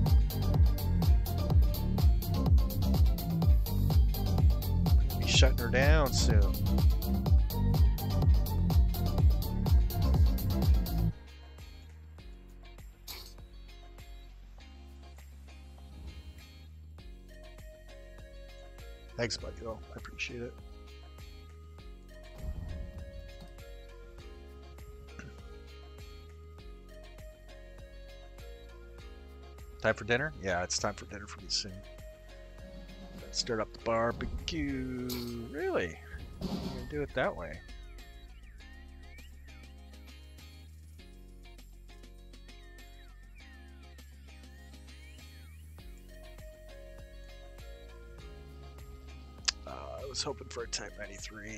I'll be shutting her down soon. Thanks, buddy, though. I appreciate it. Time for dinner? Yeah, it's time for dinner for me soon. Let's start up the barbecue. Really? You're gonna do it that way? Uh, I was hoping for a Type ninety-three.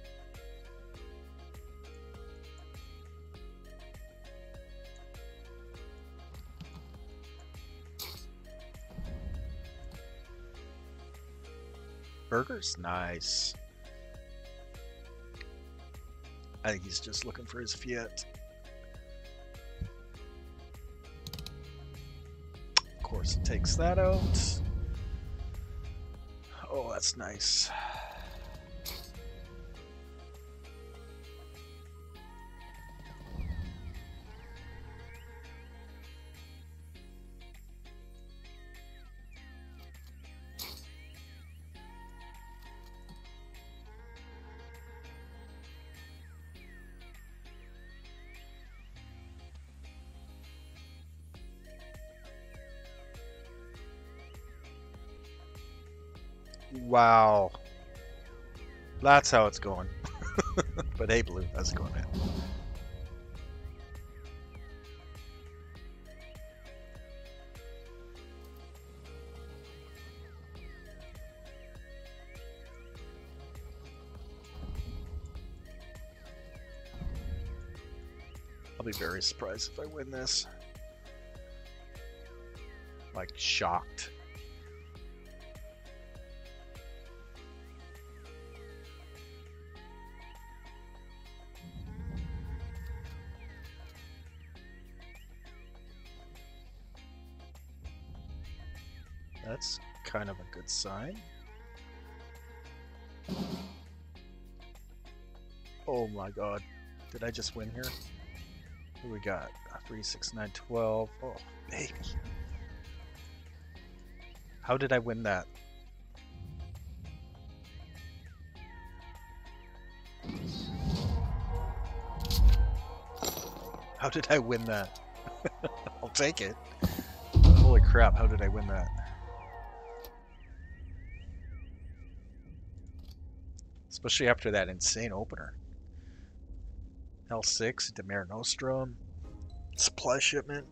Burgers? Nice. I think he's just looking for his Fiat. Of course, it takes that out. Oh, that's nice. Wow. That's how it's going. But hey, Blue, how's it going, man? I'll be very surprised if I win this. Like, shocked. That's kind of a good sign. Oh my god. Did I just win here? What do we got? three, six, nine, twelve. Oh, baby. How did I win that? How did I win that? I'll take it. Holy crap, how did I win that? Especially after that insane opener. L six, Demare Nostrum, supply shipment.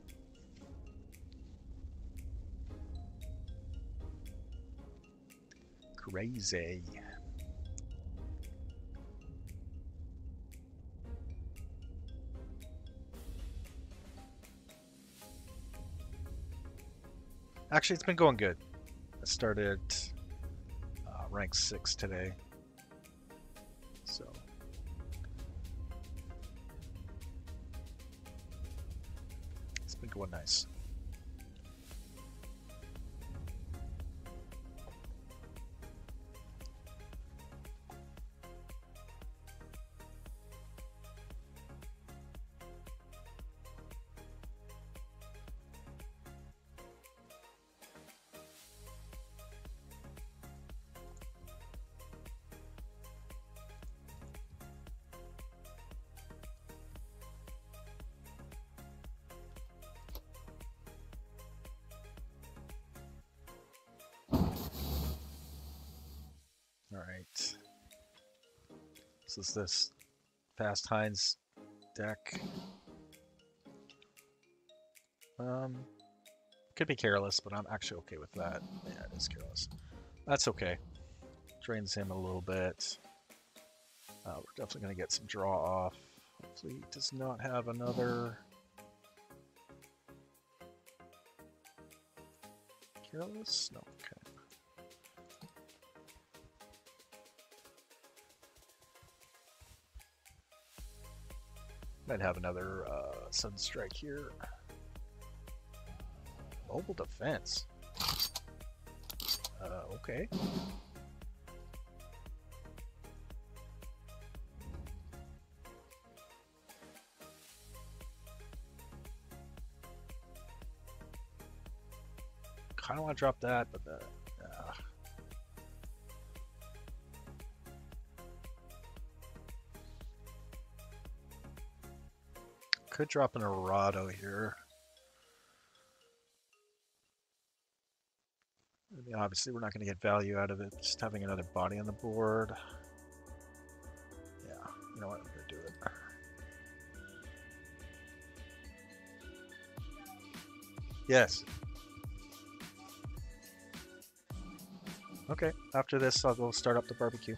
Crazy. Actually, it's been going good. I started uh, rank six today. So it's been going nice. All right. So is this Fast Heinz deck? Um, could be Careless, but I'm actually okay with that. Yeah, it is Careless. That's okay. Drains him a little bit. Uh, we're definitely going to get some draw off. Hopefully he does not have another Careless? No, okay. Might have another uh, Sudden Strike here. Mobile Defense. Uh, okay. Kind of want to drop that, but the, uh, could drop an Errado here. I mean, obviously, we're not going to get value out of it. Just having another body on the board. Yeah, you know what? I'm going to do it. Yes. Okay, after this, I'll go start up the barbecue.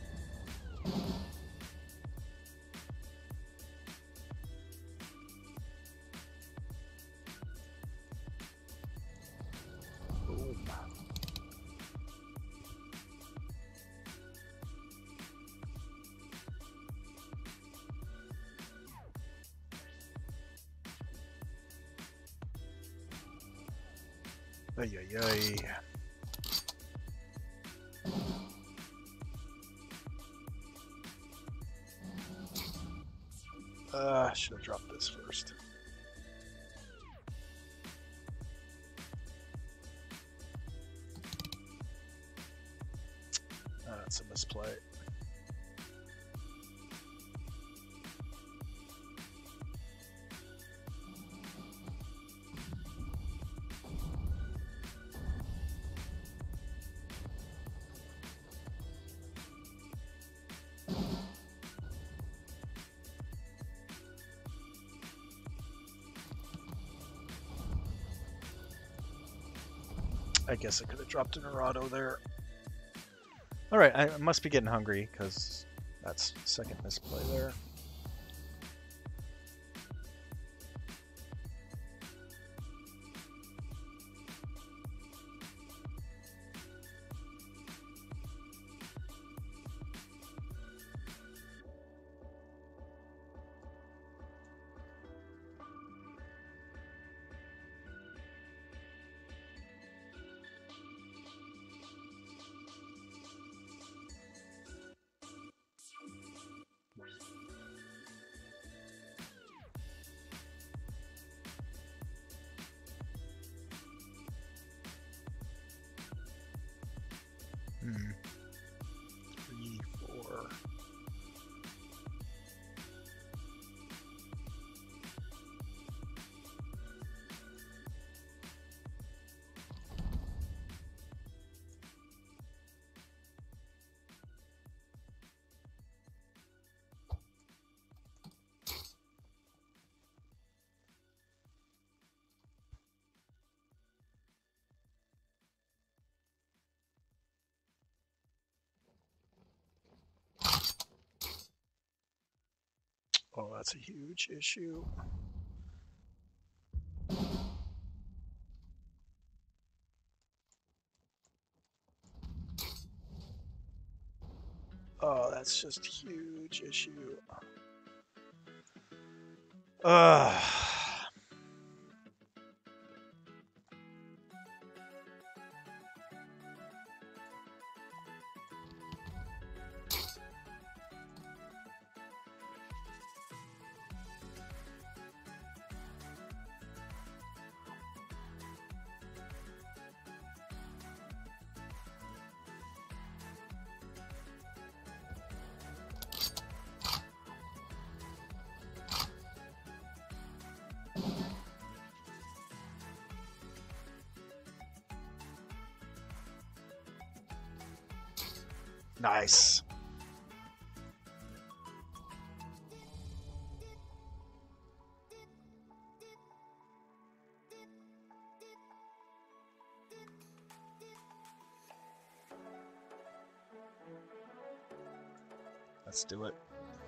Ay, ay, ay. Uh, should have dropped this first. Uh, that's a misplay. I guess I could have dropped an Errado there. Alright, I must be getting hungry, because that's second misplay there. Hmm. Three, four. Oh, that's a huge issue. Oh, that's just a huge issue. Ugh. Nice. Let's do it.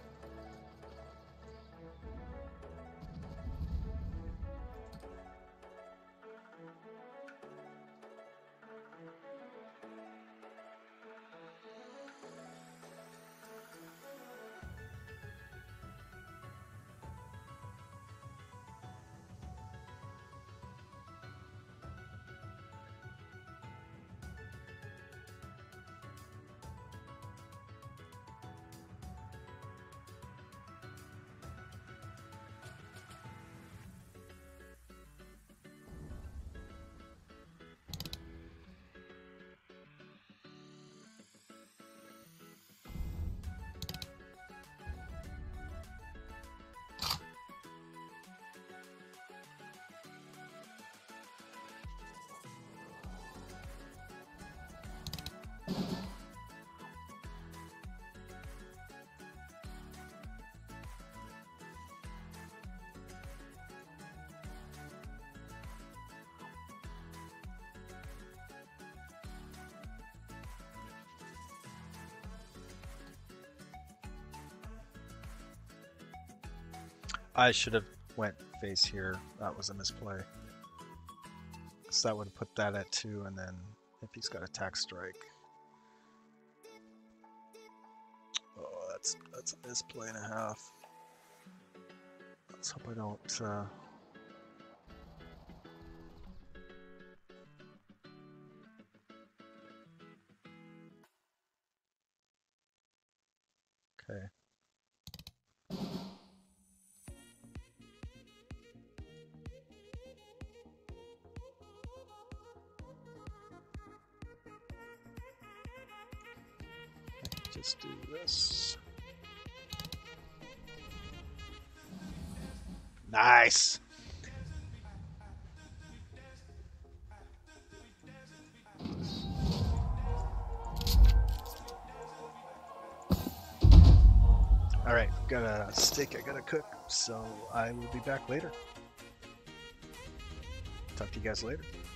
I should have went face here. That was a misplay. So that would have put that at two, and then if he's got attack strike. Oh, that's that's a misplay and a half. Let's hope I don't. Uh... Okay. Just do this. Nice. All right, got a steak I gotta cook, so I will be back later. Talk to you guys later.